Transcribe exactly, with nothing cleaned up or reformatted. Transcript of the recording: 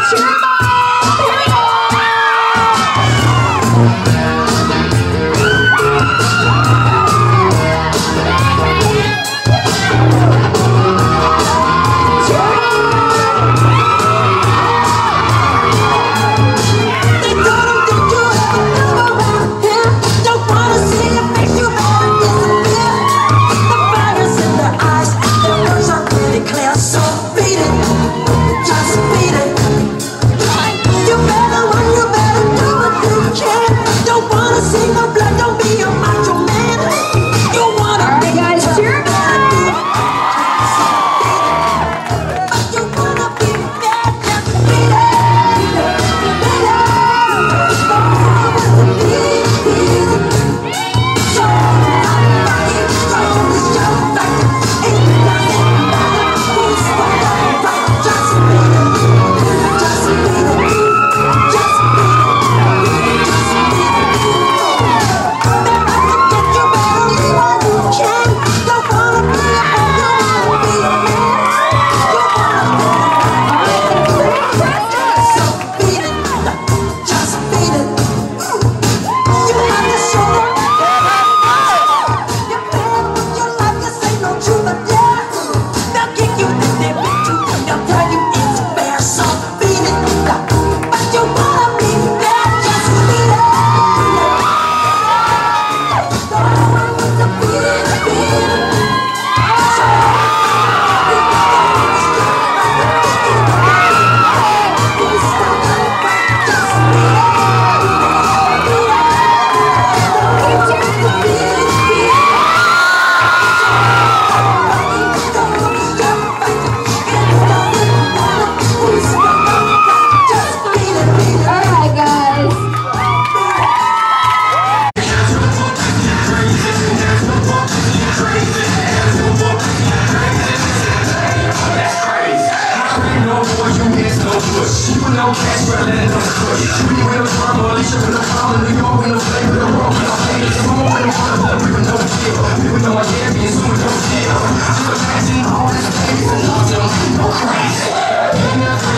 no cash, but let it on the court. We real drama, Alicia with no problem. New York with no flavor, no roll, no flavor. It's more than one of them, people know the deal. People know my champions, who know the deal. Just imagine all this baby and love them, no crazy.